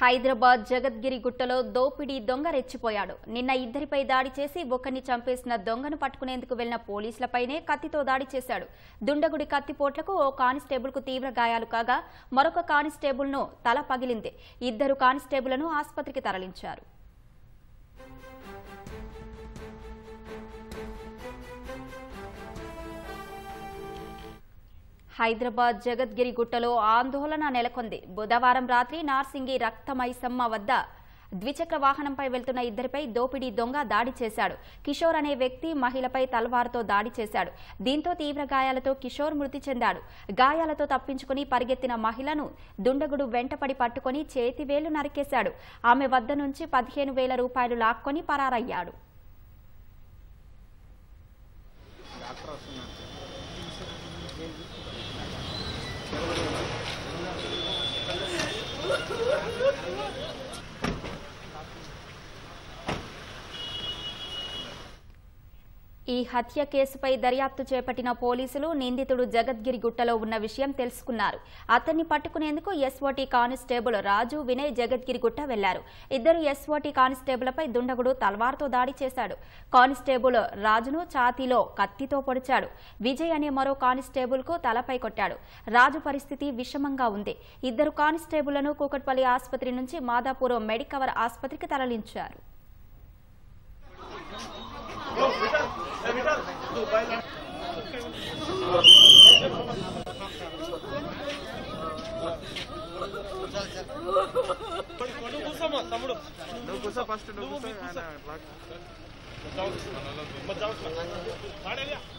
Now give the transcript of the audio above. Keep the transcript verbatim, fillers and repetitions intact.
హైదరాబాద్ జగద్గిరి గుట్టలో దోపిడీ దొంగ రెచ్చిపోయాడు. నిన్న ఇద్దరిపై దాడి చేసి ఒకరిని చంపేసిన దొంగను పట్టుకునేందుకు వెళ్లిన పోలీసులపైనే కత్తితో దాడి చేశాడు. దుండగుడి కత్తిపోట్లకు ఓ కానిస్టేబుల్ కు తీవ్ర గాయాలు కాగా మరొక కానిస్టేబుల్ ను తల పగిలింది. ఇద్దరు కానిస్టేబుళ్లను ఆసుపత్రికి తరలించారు. హైదరాబాద్ జగద్గిరి గుట్టలో ఆందోళన నెలకొంది. బుధవారం రాత్రి నార్సింగి రక్తమైసమ్మ వద్ద ద్విచక్ర వాహనంపై వెళ్తున్న ఇద్దరిపై దోపిడీ దొంగ దాడి చేశాడు. కిషోర్ అనే వ్యక్తి మహిళపై తల్వారుతో దాడి చేశాడు. దీంతో తీవ్ర గాయాలతో కిషోర్ మృతి చెందాడు. గాయాలతో తప్పించుకుని పరిగెత్తిన మహిళను దుండగుడు వెంటపడి పట్టుకుని చేతివేళ్లు నరికేశాడు. ఆమె వద్ద నుంచి పదిహేను వేల రూపాయలు లాక్కొని పరారయ్యాడు. ఈ హత్య కేసుపై దర్యాప్తు చేపట్టిన పోలీసులు నిందితుడు జగద్గిరి గుట్టలో ఉన్న విషయం తెలుసుకున్నారు. అతన్ని పట్టుకునేందుకు ఎస్ఓటీ కానిస్టేబుల్ రాజు వినయ్ జగద్గిరి గుట్ట వెళ్లారు. ఇద్దరు ఎస్ఓటీ కానిస్టేబుల్పై దుండగుడు తల్వార్తో దాడి చేశాడు. కానిస్టేబుల్ రాజును ఛాతీలో కత్తితో పొడిచాడు. విజయ్ అనే మరో కానిస్టేబుల్ కు తలపై కొట్టాడు. రాజు పరిస్థితి విషమంగా ఉంది. ఇద్దరు కానిస్టేబుళ్లను కూకట్పల్లి ఆసుపత్రి నుంచి మాదాపూర్ మెడికవర్ ఆసుపత్రికి తరలించారు. తమ్ముడు నువ్వు కూర్చో ఫస్ట్ నువ్వు కూర్చో